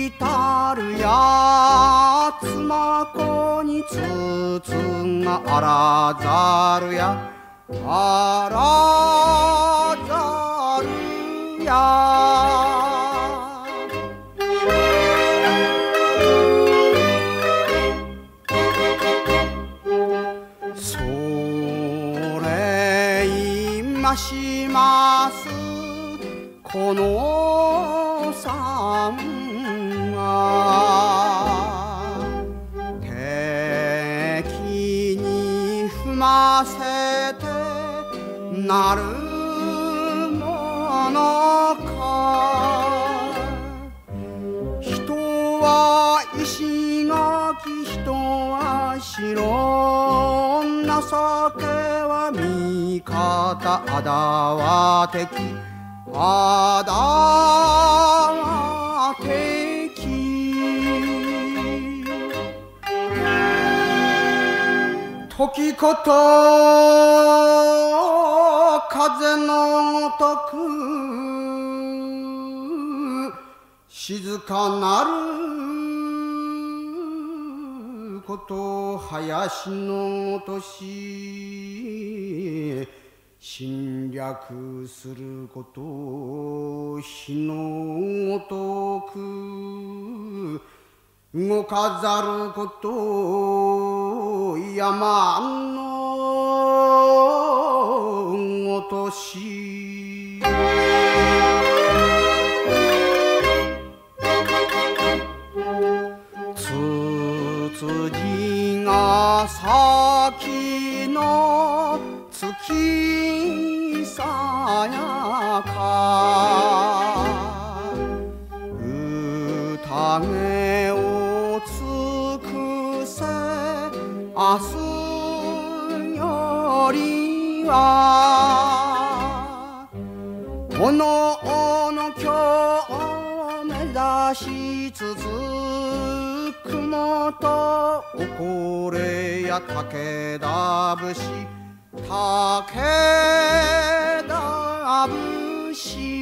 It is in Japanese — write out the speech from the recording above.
たるや妻子につつがあらざるやあらざるやそれいましますこのさんが敵に踏ませてなるものか人は石垣人は城情けは味方あだは敵あだは敵時こと風のごとく静かなること林のごとし侵略すること火のごとく動かざること山のごとしつつじが先の月さやか宴を尽くせ明日よりはおのおの今日を目指し続くもとおこれや武田節武田節